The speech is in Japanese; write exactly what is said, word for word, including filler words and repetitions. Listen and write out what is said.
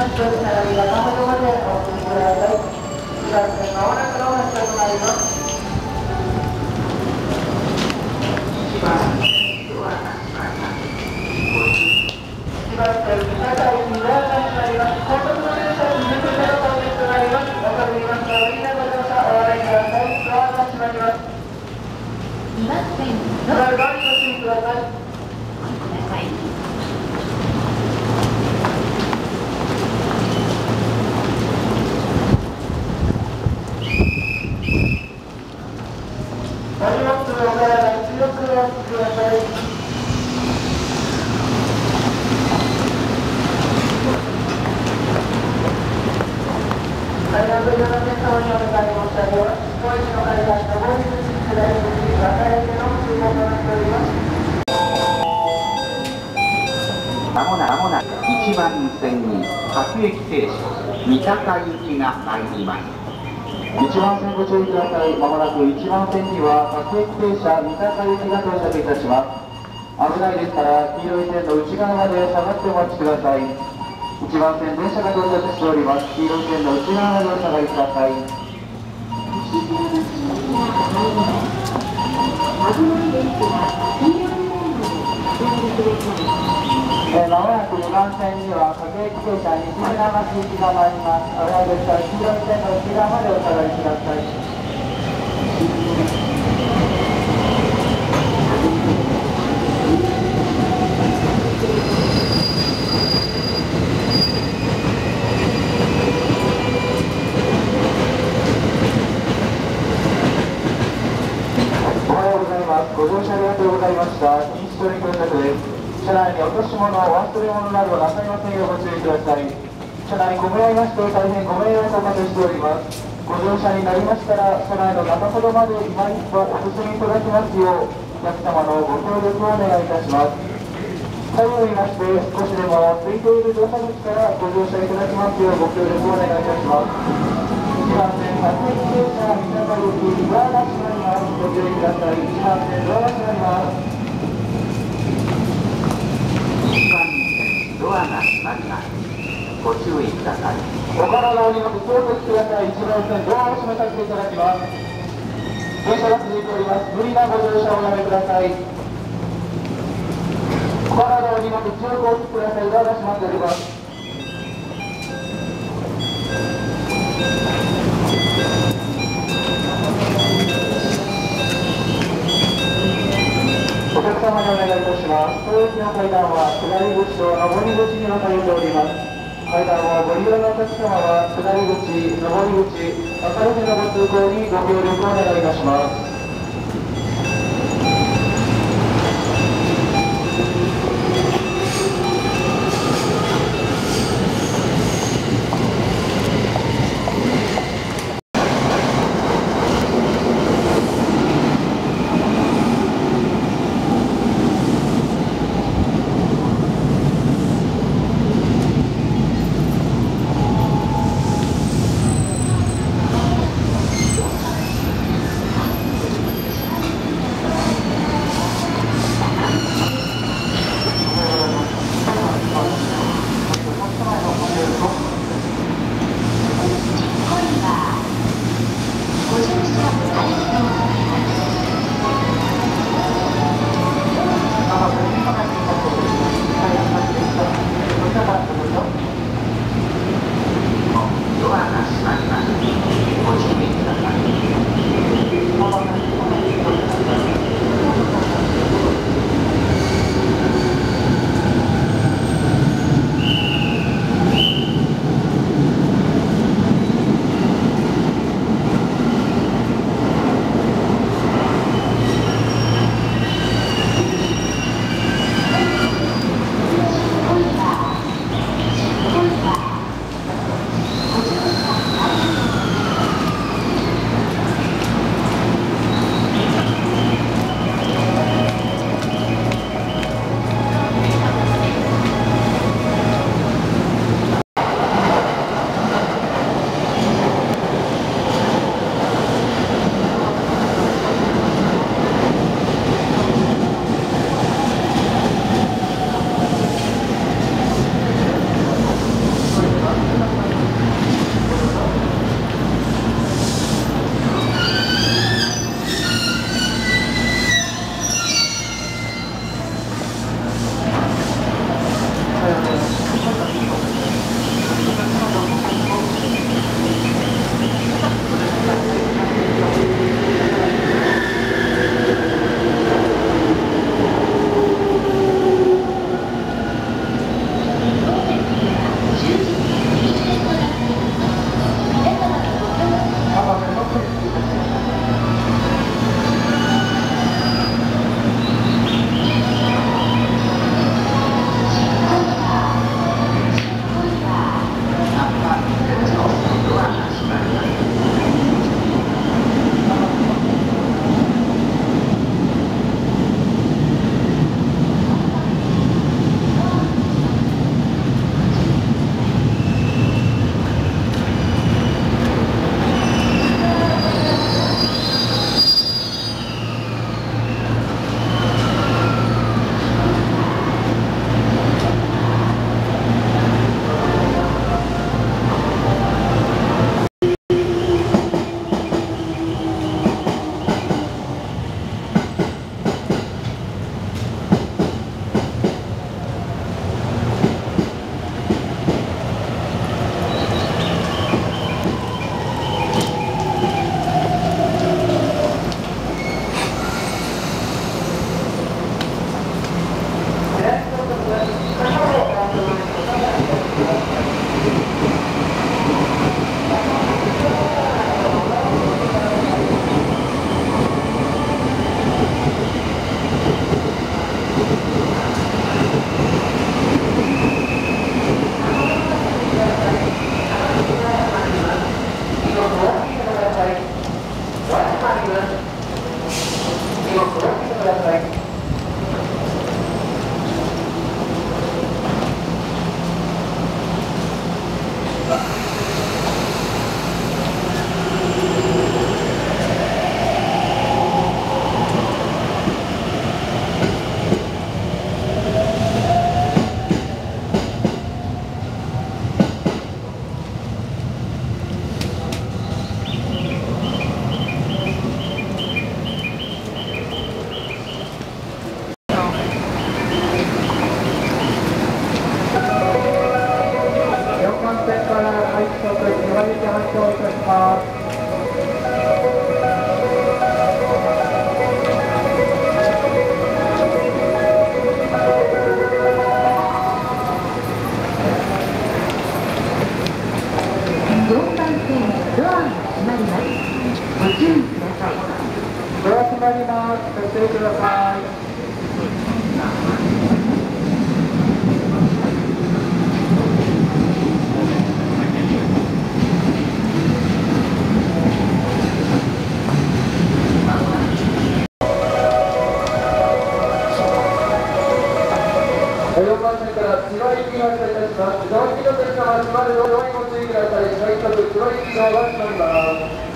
ますと、車内が中ほどまでお進みください。いちばん線まもなくの発車となります。いちばん線、ドアが閉まります。いちばん線、三鷹行きドアが閉まります。高速の電車に続くの到着となります。おかぶりますが、お降りのご乗車お笑いください。ドアが閉まります。 にばん線ドアがご注意ください。お荷物のお体に強くお持ちください。階段といろんな皆様にお願い申し上げます。当時の階段ともう一つ下り口、分かれての通行となっております。 まもなくまもなくいちばん線に各駅停車三鷹行きが参ります。 いちばん線ご注意ください。まもなくいちばん線には各駅停車三鷹行きが到着いたします。危ないですから黄色い線の内側まで下がってお待ちください。いちばん線電車が到着しております。黄色い線の内側までお下がりください。えー、まもなくにばん線には各駅停車西船橋行きが参ります。危ないですから黄色い線の内側までお下がりください。おはようございます。ご乗車ありがとうございました。錦糸町に到着です。車内に落とし物、忘れ物などなさいませんようご注意ください。車内混み合いまして大変ご迷惑をおかけしております。ご乗車になりましたら、車内の中ほどまで今一度お進みいただきますよう、お客様のご協力をお願いいたします。左右を見まして、少しでも空いている乗車口からご乗車いただきますようご協力をお願いいたします。いちばん線各駅停車三鷹行きドアが閉まります。ご注意ください。いちばん線ドアが閉まります。 いちばん線ドアが閉まります。ご注意ください。 お体のお荷物気をつけてください。いちばん線ドアを閉めさせていただきます。電車が続いております。無理なご乗車をおやめください。お体のお荷物気をつけてください。ドアが閉まっております。お客様にお願いいたします。当駅の階段は下り口と上り口に分かれております。階段をご利用のお客様は下り口、上り口、分かれてのご通行にご協力をお願いいたします。 番線から快速千葉行き発車いたします。 よんばん線ドアが閉まります。ご注意ください。 ドア閉まります。ご注意ください。よんばん線から千葉行きが発車いたします。千葉行きの電車は閉まるようにご注意ください。快速千葉行き側が閉まります。